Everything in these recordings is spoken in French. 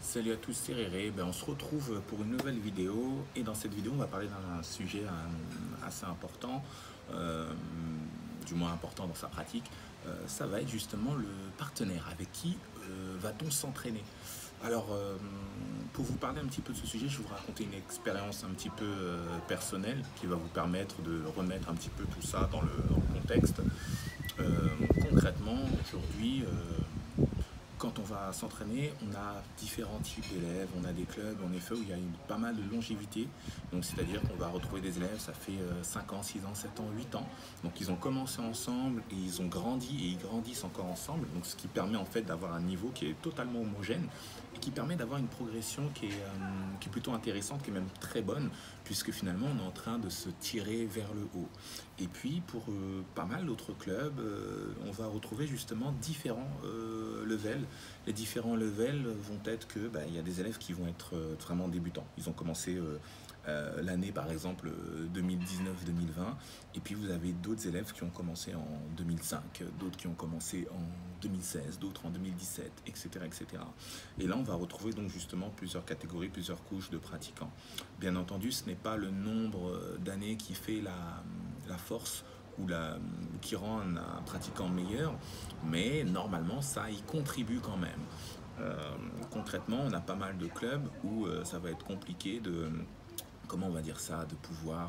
Salut à tous, c'est Réré. On se retrouve pour une nouvelle vidéo et dans cette vidéo on va parler d'un sujet assez important, euh, du moins important dans sa pratique. Ça va être justement le partenaire. Avec qui va-t-on s'entraîner? Alors, pour vous parler un petit peu de ce sujet, je vais vous raconter une expérience un petit peu personnelle qui va vous permettre de remettre un petit peu tout ça dans le contexte. Concrètement, aujourd'hui, quand on va s'entraîner, on a différents types d'élèves, on a des clubs en effet où il y a pas mal de longévité, donc c'est-à-dire qu'on va retrouver des élèves, ça fait 5 ans, 6 ans, 7 ans, 8 ans, donc ils ont commencé ensemble et ils ont grandi et ils grandissent encore ensemble, donc ce qui permet en fait d'avoir un niveau qui est totalement homogène et qui permet d'avoir une progression qui est plutôt intéressante, qui est même très bonne, puisque finalement on est en train de se tirer vers le haut. Et puis pour pas mal d'autres clubs, on va retrouver justement différents levels. Les différents levels vont être que il y a des élèves qui vont être vraiment débutants. Ils ont commencé l'année par exemple 2019-2020 et puis vous avez d'autres élèves qui ont commencé en 2005, d'autres qui ont commencé en 2016, d'autres en 2017, etc., etc. Et là on va retrouver donc justement plusieurs catégories, plusieurs couches de pratiquants. Bien entendu, ce n'est pas le nombre d'années qui fait la force ou qui rend un pratiquant meilleur, mais normalement ça y contribue quand même. Concrètement, on a pas mal de clubs où ça va être compliqué de, comment on va dire ça, de pouvoir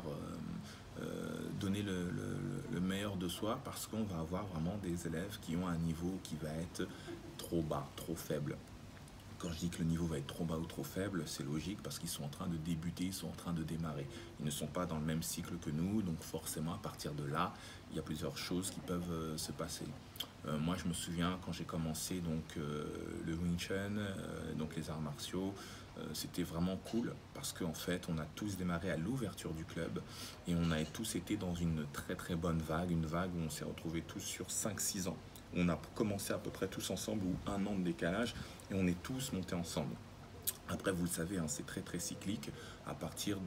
donner le meilleur de soi parce qu'on va avoir vraiment des élèves qui ont un niveau qui va être trop bas, trop faible. Quand je dis que le niveau va être trop bas ou trop faible, c'est logique parce qu'ils sont en train de débuter, ils sont en train de démarrer. Ils ne sont pas dans le même cycle que nous, donc forcément à partir de là, il y a plusieurs choses qui peuvent se passer. Moi je me souviens quand j'ai commencé le Wing Chun, donc les arts martiaux, c'était vraiment cool parce qu'en fait on a tous démarré à l'ouverture du club et on a tous été dans une très très bonne vague, une vague où on s'est retrouvés tous sur 5-6 ans. On a commencé à peu près tous ensemble ou un an de décalage et on est tous montés ensemble. Après, vous le savez, hein, c'est très très cyclique. À partir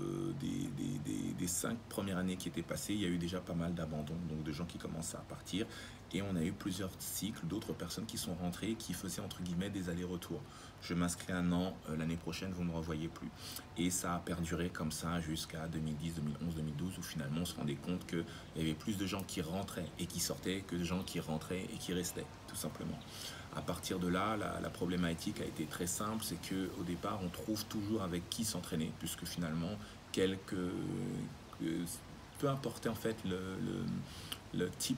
des 5 premières années qui étaient passées, il y a eu déjà pas mal d'abandons, donc de gens qui commençaient à partir. Et on a eu plusieurs cycles, d'autres personnes qui sont rentrées, qui faisaient entre guillemets des allers-retours. Je m'inscris un an, l'année prochaine, vous ne me revoyez plus. Et ça a perduré comme ça jusqu'à 2010, 2011, 2012, où finalement on se rendait compte qu'il y avait plus de gens qui rentraient et qui sortaient que de gens qui rentraient et qui restaient, tout simplement. À partir de là, la problématique a été très simple, c'est qu'au départ, on trouve toujours avec qui s'entraîner, puisque finalement, peu importe en fait le type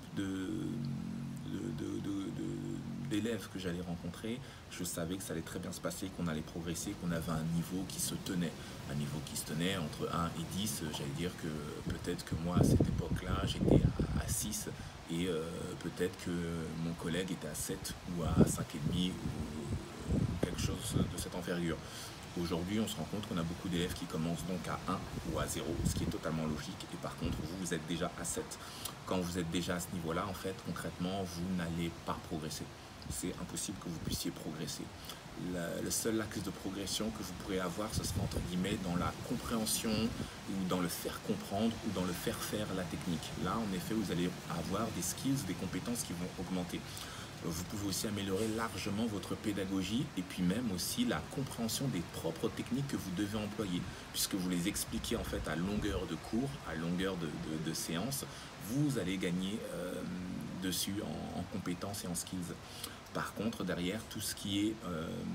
d'élèves que j'allais rencontrer, je savais que ça allait très bien se passer, qu'on allait progresser, qu'on avait un niveau qui se tenait. Un niveau qui se tenait entre 1 et 10, j'allais dire que peut-être que moi à cette époque-là, j'étais à 6 et peut-être que mon collègue était à 7 ou à 5,5 ou quelque chose de cette envergure. Aujourd'hui, on se rend compte qu'on a beaucoup d'élèves qui commencent donc à 1 ou à 0, ce qui est totalement logique. Et par contre, vous êtes déjà à 7. Quand vous êtes déjà à ce niveau-là, en fait, concrètement, vous n'allez pas progresser. C'est impossible que vous puissiez progresser. Le seul axe de progression que vous pourrez avoir, ce sera entre guillemets dans la compréhension ou dans le faire comprendre ou dans le faire faire la technique. Là, en effet, vous allez avoir des skills, des compétences qui vont augmenter. Vous pouvez aussi améliorer largement votre pédagogie et puis même aussi la compréhension des propres techniques que vous devez employer, puisque vous les expliquez en fait à longueur de cours, à longueur de séance, vous allez gagner dessus en compétences et en skills. Par contre, derrière, tout ce qui est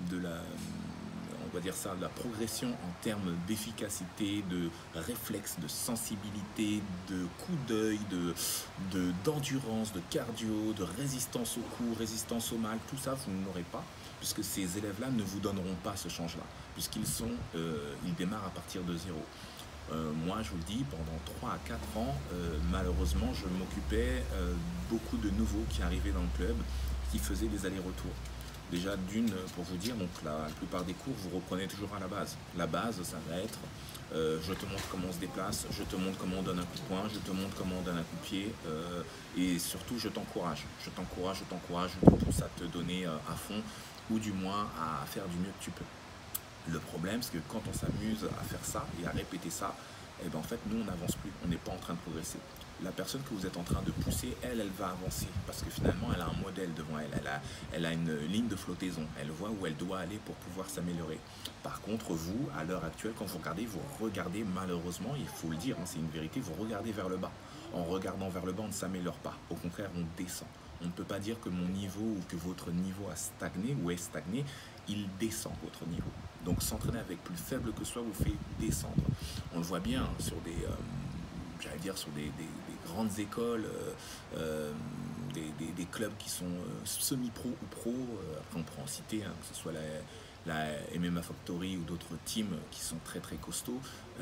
on va dire ça, de la progression en termes d'efficacité, de réflexe, de sensibilité, de coup d'œil, d'endurance, de cardio, de résistance au coup, résistance au mal, tout ça, vous ne l'aurez pas, puisque ces élèves-là ne vous donneront pas ce change-là, ils démarrent à partir de zéro. Moi, je vous le dis, pendant 3 à 4 ans, malheureusement, je m'occupais beaucoup de nouveaux qui arrivaient dans le club, qui faisaient des allers-retours. Déjà d'une, pour vous dire, donc la plupart des cours, vous reprenez toujours à la base. La base, ça va être, je te montre comment on se déplace, je te montre comment on donne un coup de poing, je te montre comment on donne un coup de pied, et surtout, je t'encourage, je te pousse à te donner à fond, ou du moins à faire du mieux que tu peux. Le problème, c'est que quand on s'amuse à faire ça et à répéter ça, et ben en fait nous on n'avance plus, on n'est pas en train de progresser. La personne que vous êtes en train de pousser, elle va avancer parce que finalement elle a un modèle devant elle, elle a une ligne de flottaison, elle voit où elle doit aller pour pouvoir s'améliorer. Par contre vous, à l'heure actuelle, quand vous regardez malheureusement, il faut le dire, hein, c'est une vérité, vous regardez vers le bas. En regardant vers le bas, on ne s'améliore pas, au contraire on descend. On ne peut pas dire que mon niveau ou que votre niveau a stagné ou est stagné, il descend votre niveau. Donc s'entraîner avec plus faible que soi vous fait descendre. On le voit bien hein, sur des, j'allais dire sur des grandes écoles, des clubs qui sont semi-pro ou pro. Après on pourra en citer, hein, que ce soit la MMA Factory ou d'autres teams qui sont très très costauds.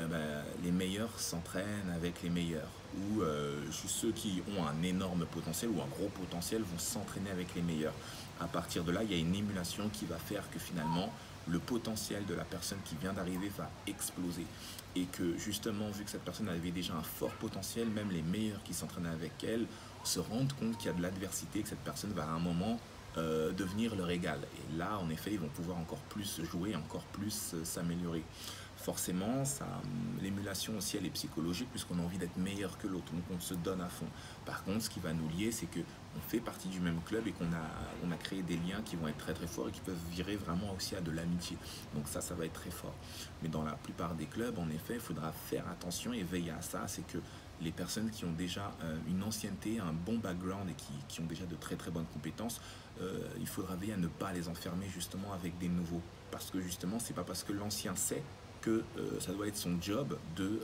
Les meilleurs s'entraînent avec les meilleurs. Ou juste ceux qui ont un énorme potentiel ou un gros potentiel vont s'entraîner avec les meilleurs. À partir de là, il y a une émulation qui va faire que finalement, le potentiel de la personne qui vient d'arriver va exploser. Et que justement, vu que cette personne avait déjà un fort potentiel, même les meilleurs qui s'entraînaient avec elle se rendent compte qu'il y a de l'adversité, que cette personne va à un moment devenir leur égal. Et là, en effet, ils vont pouvoir encore plus jouer, encore plus s'améliorer. Forcément, l'émulation aussi, elle est psychologique puisqu'on a envie d'être meilleur que l'autre, donc on se donne à fond. Par contre, ce qui va nous lier, c'est qu'on fait partie du même club et on a créé des liens qui vont être très très forts et qui peuvent virer vraiment aussi à de l'amitié. Donc ça va être très fort. Mais dans la plupart des clubs, en effet, il faudra faire attention et veiller à ça, c'est que les personnes qui ont déjà une ancienneté, un bon background et qui ont déjà de très très bonnes compétences, il faudra veiller à ne pas les enfermer justement avec des nouveaux. Parce que justement, c'est pas parce que l'ancien sait que ça doit être son job de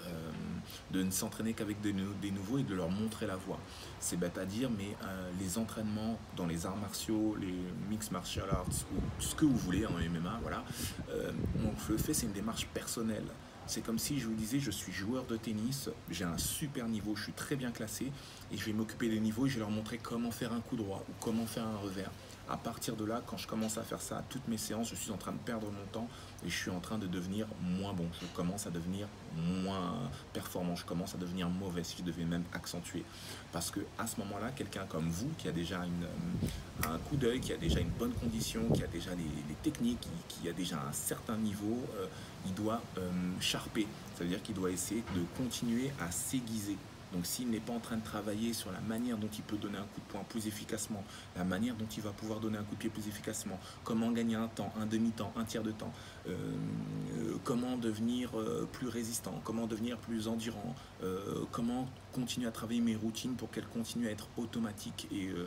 ne s'entraîner qu'avec des nouveaux et de leur montrer la voie. C'est bête à dire, mais les entraînements dans les arts martiaux, les mixed martial arts, ou ce que vous voulez en MMA, voilà, on le fait, c'est une démarche personnelle. C'est comme si je vous disais, je suis joueur de tennis, j'ai un super niveau, je suis très bien classé, et je vais m'occuper des niveaux et je vais leur montrer comment faire un coup droit ou comment faire un revers. À partir de là, quand je commence à faire ça à toutes mes séances, je suis en train de perdre mon temps et je suis en train de devenir moins bon. Je commence à devenir moins performant, je commence à devenir mauvais, si je devais même accentuer. Parce que à ce moment-là, quelqu'un comme vous, qui a déjà un coup d'œil, qui a déjà une bonne condition, qui a déjà les techniques, qui a déjà un certain niveau, il doit charper. Ça veut dire qu'il doit essayer de continuer à s'aiguiser. Donc s'il n'est pas en train de travailler sur la manière dont il peut donner un coup de poing plus efficacement, la manière dont il va pouvoir donner un coup de pied plus efficacement, comment gagner un temps, un demi-temps, un tiers de temps, comment devenir plus résistant, comment devenir plus endurant, comment continuer à travailler mes routines pour qu'elles continuent à être automatiques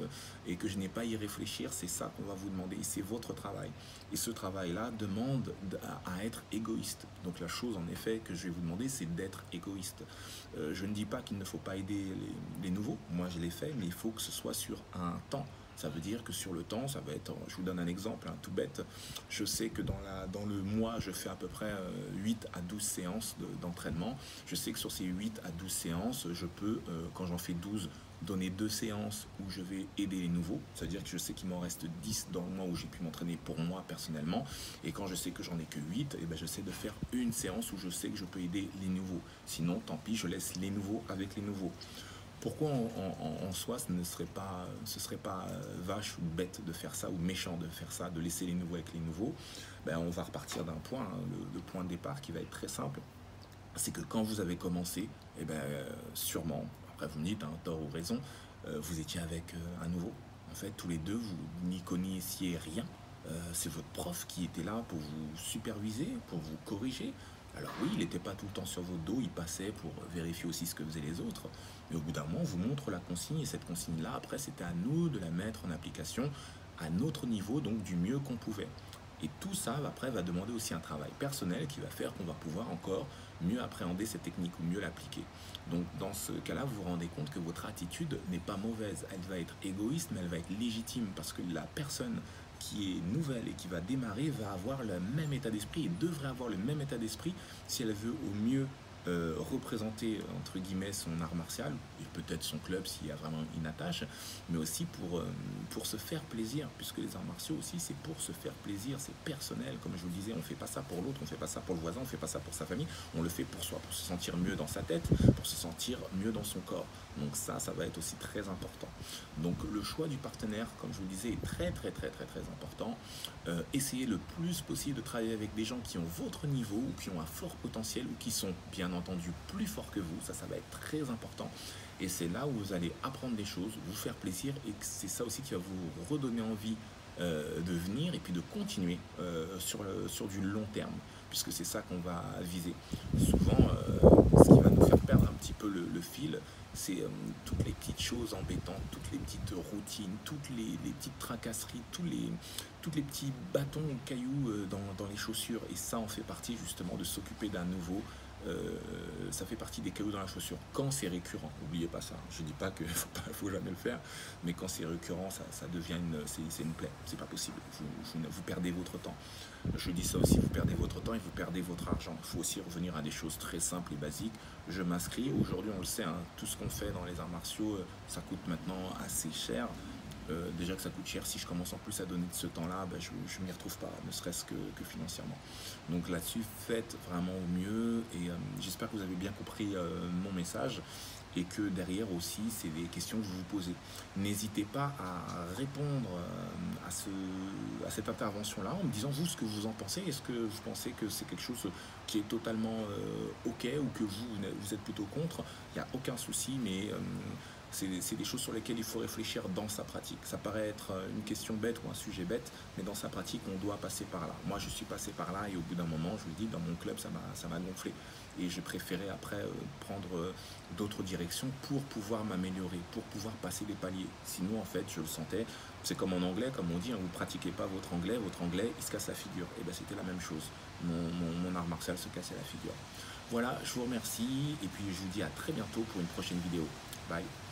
et que je n'ai pas à y réfléchir, c'est ça qu'on va vous demander, c'est votre travail. Et ce travail-là demande à être égoïste. Donc la chose en effet que je vais vous demander, c'est d'être égoïste. Je ne dis pas qu'il ne faut pas aider les nouveaux, moi je l'ai fait, mais il faut que ce soit sur un temps. Ça veut dire que sur le temps, ça va être, je vous donne un exemple, hein, tout bête, je sais que dans le mois, je fais à peu près 8 à 12 séances d'entraînement. Je sais que sur ces 8 à 12 séances, je peux, quand j'en fais 12, donner 2 séances où je vais aider les nouveaux, c'est-à-dire que je sais qu'il m'en reste 10 dans le mois où j'ai pu m'entraîner pour moi personnellement, et quand je sais que j'en ai que 8, et ben j'essaie de faire une séance où je sais que je peux aider les nouveaux. Sinon, tant pis, je laisse les nouveaux avec les nouveaux. Pourquoi en soi ce ne serait pas, vache ou bête de faire ça, ou méchant de faire ça, de laisser les nouveaux avec les nouveaux? On va repartir d'un point, hein, le point de départ qui va être très simple, c'est que quand vous avez commencé, sûrement, après vous me dites, hein, tort ou raison, vous étiez avec un nouveau. En fait, tous les deux, vous n'y connaissiez rien. C'est votre prof qui était là pour vous superviser, pour vous corriger. Alors oui, il n'était pas tout le temps sur votre dos, il passait pour vérifier aussi ce que faisaient les autres. Mais au bout d'un moment, on vous montre la consigne, et cette consigne-là, après, c'était à nous de la mettre en application à notre niveau, donc du mieux qu'on pouvait. Et tout ça, après, va demander aussi un travail personnel qui va faire qu'on va pouvoir encore mieux appréhender cette technique ou mieux l'appliquer. Donc, dans ce cas-là, vous vous rendez compte que votre attitude n'est pas mauvaise. Elle va être égoïste, mais elle va être légitime parce que la personne qui est nouvelle et qui va démarrer va avoir le même état d'esprit et devrait avoir le même état d'esprit si elle veut au mieux représenter entre guillemets son art martial et peut-être son club s'il y a vraiment une attache, mais aussi pour se faire plaisir, puisque les arts martiaux aussi c'est pour se faire plaisir, c'est personnel, comme je vous le disais, on ne fait pas ça pour l'autre, on ne fait pas ça pour le voisin, on ne fait pas ça pour sa famille, on le fait pour soi, pour se sentir mieux dans sa tête, pour se sentir mieux dans son corps. Donc ça va être aussi très important. Donc le choix du partenaire, comme je vous le disais, est très très très très très important. Essayez le plus possible de travailler avec des gens qui ont votre niveau ou qui ont un fort potentiel ou qui sont bien entendu plus forts que vous. Ça va être très important. Et c'est là où vous allez apprendre des choses, vous faire plaisir, et c'est ça aussi qui va vous redonner envie de venir et puis de continuer sur du long terme, puisque c'est ça qu'on va viser. Souvent, ce qui va nous faire perdre un petit peu le fil, c'est toutes les petites choses embêtantes, toutes les petites routines, toutes les petites tracasseries, tous les petits bâtons ou cailloux dans les chaussures. Et ça en fait partie justement de s'occuper d'un nouveau. Ça fait partie des cailloux dans la chaussure quand c'est récurrent. N'oubliez pas ça. Je ne dis pas qu'il ne faut jamais le faire, mais quand c'est récurrent, ça devient c'est une plaie. C'est pas possible. Vous perdez votre temps. Je dis ça aussi, vous perdez votre temps et vous perdez votre argent. Il faut aussi revenir à des choses très simples et basiques. Je m'inscris. Aujourd'hui, on le sait, hein, tout ce qu'on fait dans les arts martiaux, ça coûte maintenant assez cher. Déjà que ça coûte cher, si je commence en plus à donner de ce temps-là, ben je ne m'y retrouve pas, ne serait-ce que financièrement. Donc là-dessus, faites vraiment au mieux et j'espère que vous avez bien compris mon message et que derrière aussi, c'est des questions que vous vous posez. N'hésitez pas à répondre à cette intervention-là en me disant vous ce que vous en pensez. Est-ce que vous pensez que c'est quelque chose qui est totalement OK ou que vous êtes plutôt contre? Il n'y a aucun souci, mais c'est des choses sur lesquelles il faut réfléchir dans sa pratique. Ça paraît être une question bête ou un sujet bête, mais dans sa pratique, on doit passer par là. Moi, je suis passé par là et au bout d'un moment, je vous le dis, dans mon club, ça m'a gonflé. Et je préférais après prendre d'autres directions pour pouvoir m'améliorer, pour pouvoir passer des paliers. Sinon, en fait, je le sentais, c'est comme en anglais, comme on dit, hein, vous ne pratiquez pas votre anglais, il se casse la figure. Et bien, c'était la même chose. Mon art martial se cassait la figure. Voilà, je vous remercie et puis je vous dis à très bientôt pour une prochaine vidéo. Bye.